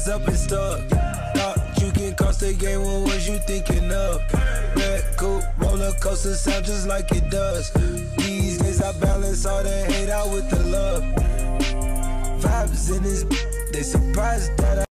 up and stuck. Thought you can cross the game, what was you thinking of? Red coupe, roller coaster sound just like it does. These days I balance all the hate out with the love. Vibes in this, they surprised that